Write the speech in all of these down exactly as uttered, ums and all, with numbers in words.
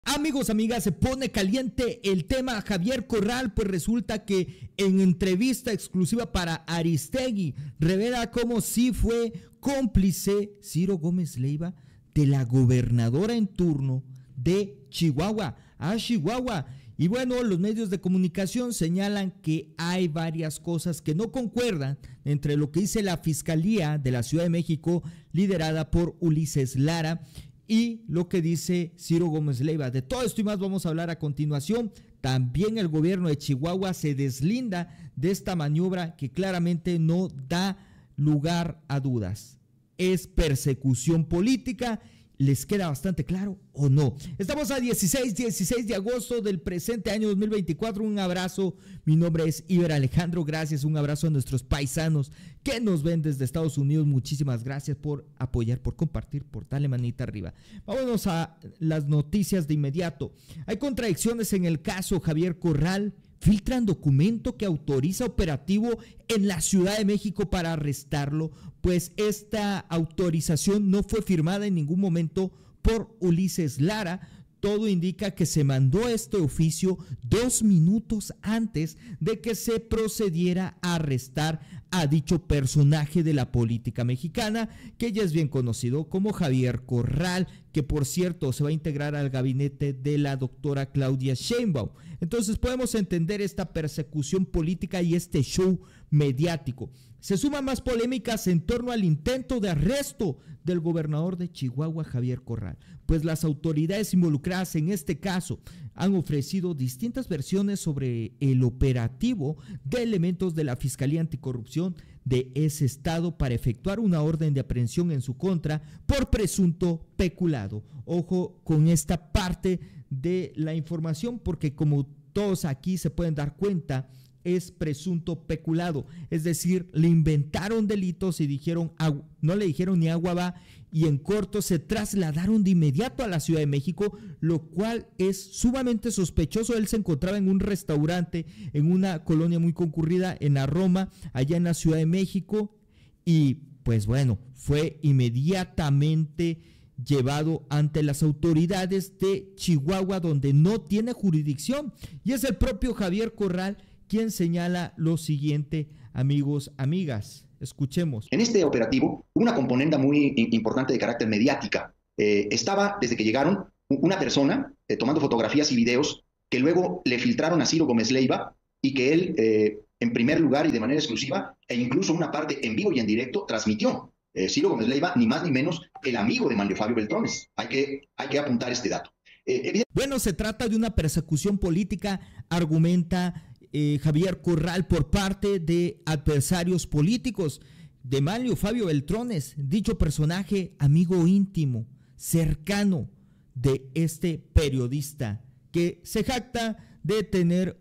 Amigos, amigas, se pone caliente el tema Javier Corral, pues resulta que en entrevista exclusiva para Aristegui revela cómo sí fue cómplice Ciro Gómez Leiva de la gobernadora en turno de Chihuahua, a Chihuahua. Y bueno, los medios de comunicación señalan que hay varias cosas que no concuerdan entre lo que dice la Fiscalía de la Ciudad de México, liderada por Ulises Lara, y lo que dice Ciro Gómez Leiva. De todo esto y más vamos a hablar a continuación. También el gobierno de Chihuahua se deslinda de esta maniobra que claramente no da lugar a dudas. Es persecución política. ¿Les queda bastante claro o no? Estamos a dieciséis de agosto del presente año dos mil veinticuatro. Un abrazo, mi nombre es Iber Alejandro. Gracias, un abrazo a nuestros paisanos que nos ven desde Estados Unidos. Muchísimas gracias por apoyar, por compartir, por darle manita arriba. Vámonos a las noticias de inmediato. Hay contradicciones en el caso Javier Corral. Filtran documento que autoriza operativo en la Ciudad de México para arrestarlo, pues esta autorización no fue firmada en ningún momento por Ulises Lara. Todo indica que se mandó este oficio dos minutos antes de que se procediera a arrestar a dicho personaje de la política mexicana, que ya es bien conocido como Javier Corral, que por cierto se va a integrar al gabinete de la doctora Claudia Sheinbaum. Entonces podemos entender esta persecución política y este show mediático. Se suman más polémicas en torno al intento de arresto del gobernador de Chihuahua, Javier Corral, pues las autoridades involucradas en este caso han ofrecido distintas versiones sobre el operativo de elementos de la Fiscalía Anticorrupción de ese estado para efectuar una orden de aprehensión en su contra por presunto peculado. Ojo con esta parte de la información, porque como todos aquí se pueden dar cuenta, es presunto peculado, es decir, le inventaron delitos y dijeron, no le dijeron ni agua va, y en corto se trasladaron de inmediato a la Ciudad de México, lo cual es sumamente sospechoso. Él se encontraba en un restaurante en una colonia muy concurrida en la Roma, allá en la Ciudad de México, y pues bueno, fue inmediatamente llevado ante las autoridades de Chihuahua, donde no tiene jurisdicción, y es el propio Javier Corral quien señala lo siguiente, amigos, amigas. Escuchemos. En este operativo, una componente muy importante de carácter mediática. Eh, estaba, desde que llegaron, una persona eh, tomando fotografías y videos que luego le filtraron a Ciro Gómez Leiva y que él, eh, en primer lugar y de manera exclusiva, e incluso una parte en vivo y en directo, transmitió. Eh, Ciro Gómez Leiva, ni más ni menos, el amigo de Manlio Fabio Beltrones. Hay que, hay que apuntar este dato. Eh, bueno, se trata de una persecución política, argumenta Eh, Javier Corral, por parte de adversarios políticos de Manlio Fabio Beltrones, dicho personaje amigo íntimo, cercano de este periodista que se jacta de tener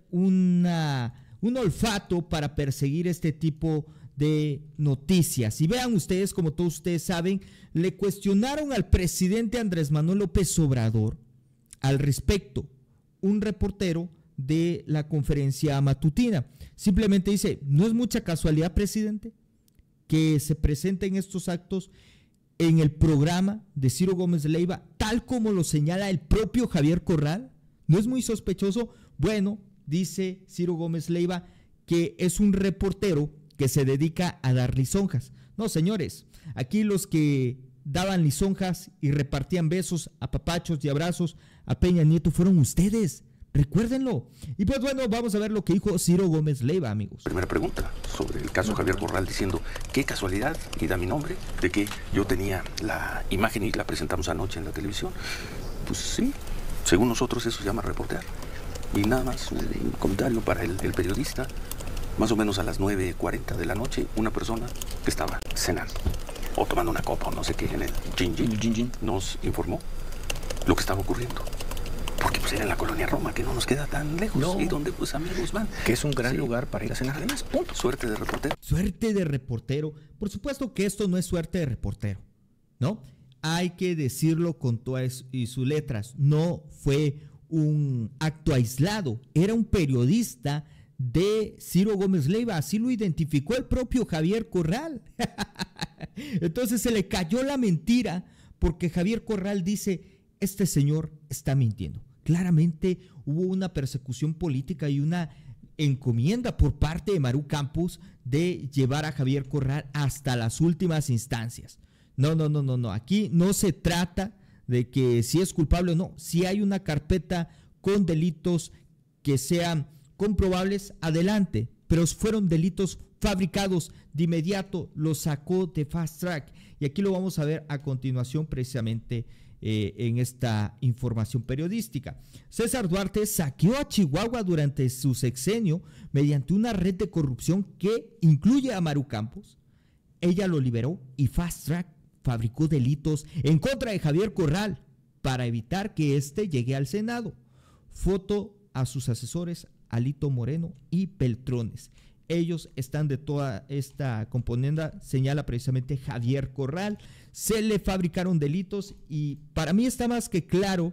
una, un olfato para perseguir este tipo de noticias. Y vean ustedes, como todos ustedes saben, le cuestionaron al presidente Andrés Manuel López Obrador al respecto, un reportero de la conferencia matutina. Simplemente dice, ¿no es mucha casualidad, presidente, que se presenten estos actos en el programa de Ciro Gómez Leiva, tal como lo señala el propio Javier Corral? ¿No es muy sospechoso? Bueno, dice Ciro Gómez Leiva que es un reportero que se dedica a dar lisonjas. No, señores, aquí los que daban lisonjas y repartían besos, apapachos y abrazos a Peña Nieto fueron ustedes. Recuérdenlo. Y pues bueno, vamos a ver lo que dijo Ciro Gómez Leiva, amigos. Primera pregunta sobre el caso Javier Corral, diciendo qué casualidad, y da mi nombre, de que yo tenía la imagen y la presentamos anoche en la televisión. Pues sí, según nosotros eso se llama reportear. Y nada más un comentario para el, el periodista. Más o menos a las nueve cuarenta de la noche, una persona que estaba cenando o tomando una copa o no sé qué en el Gin Gin, Gin, Gin nos informó lo que estaba ocurriendo. Porque pues era en la colonia Roma, que no nos queda tan lejos, no. Y donde pues amigos van. Que es un gran sí. lugar para ir a cenar. Además, punto. Suerte de reportero. Suerte de reportero. Por supuesto que esto no es suerte de reportero, ¿no? Hay que decirlo con todas y sus letras. No fue un acto aislado. Era un periodista de Ciro Gómez Leiva. Así lo identificó el propio Javier Corral. Entonces se le cayó la mentira porque Javier Corral dice, este señor está mintiendo. claramente hubo una persecución política y una encomienda por parte de Maru Campos de llevar a Javier Corral hasta las últimas instancias. No, no, no, no, no. Aquí no se trata de que si es culpable o no. Si hay una carpeta con delitos que sean comprobables, adelante. Pero fueron delitos fabricados de inmediato, los sacó de Fast Track. Y aquí lo vamos a ver a continuación precisamente eh, en esta información periodística. César Duarte saqueó a Chihuahua durante su sexenio mediante una red de corrupción que incluye a Maru Campos. Ella lo liberó y Fast Track fabricó delitos en contra de Javier Corral para evitar que éste llegue al Senado. Foto a sus asesores Alito Moreno y Peltrones. Ellos están de toda esta componenda, señala precisamente Javier Corral. Se le fabricaron delitos y para mí está más que claro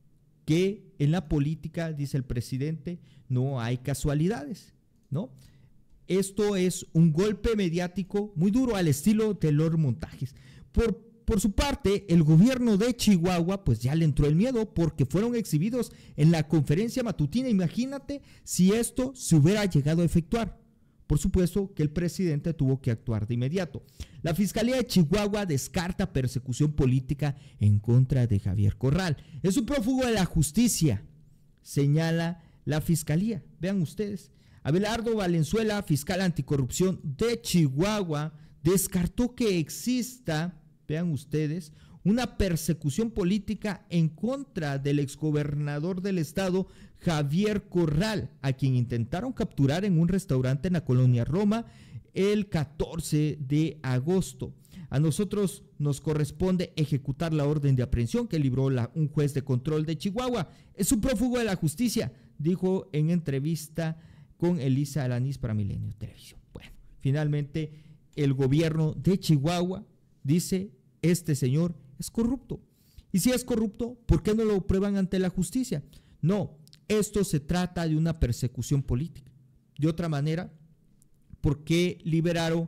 que en la política, dice el presidente, no hay casualidades, ¿no? Esto es un golpe mediático muy duro al estilo de los montajes. Por Por su parte, el gobierno de Chihuahua pues ya le entró el miedo porque fueron exhibidos en la conferencia matutina. Imagínate si esto se hubiera llegado a efectuar. Por supuesto que el presidente tuvo que actuar de inmediato. La Fiscalía de Chihuahua descarta persecución política en contra de Javier Corral. Es un prófugo de la justicia, señala la Fiscalía. Vean ustedes. Abelardo Valenzuela, fiscal anticorrupción de Chihuahua, descartó que exista, vean ustedes, una persecución política en contra del exgobernador del estado, Javier Corral, a quien intentaron capturar en un restaurante en la colonia Roma el catorce de agosto. A nosotros nos corresponde ejecutar la orden de aprehensión que libró la, un juez de control de Chihuahua. Es un prófugo de la justicia, dijo en entrevista con Elisa Alanis para Milenio Televisión. Bueno, finalmente el gobierno de Chihuahua dice: este señor es corrupto. Y si es corrupto, ¿por qué no lo prueban ante la justicia? No, esto se trata de una persecución política. De otra manera, ¿por qué liberaron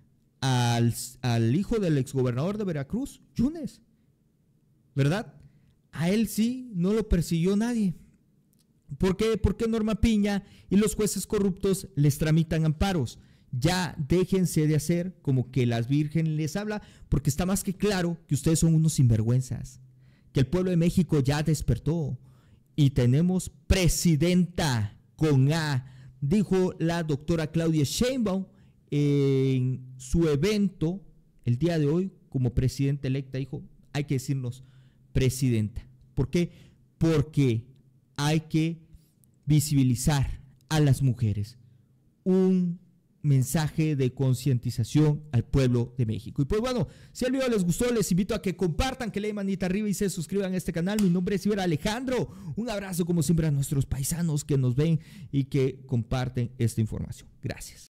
al, al hijo del exgobernador de Veracruz, Yunes? ¿Verdad? A él sí no lo persiguió nadie. ¿Por qué? Porque Norma Piña y los jueces corruptos les tramitan amparos. Ya déjense de hacer como que las vírgenes les habla, porque está más que claro que ustedes son unos sinvergüenzas, que el pueblo de México ya despertó y tenemos presidenta con A, dijo la doctora Claudia Sheinbaum en su evento el día de hoy como presidenta electa. Dijo: hay que decirnos presidenta. ¿Por qué? Porque hay que visibilizar a las mujeres. Un mensaje de concientización al pueblo de México. Y pues bueno, si el video les gustó, les invito a que compartan, que le den manita arriba y se suscriban a este canal. Mi nombre es Iber Alejandro. Un abrazo como siempre a nuestros paisanos que nos ven y que comparten esta información. Gracias.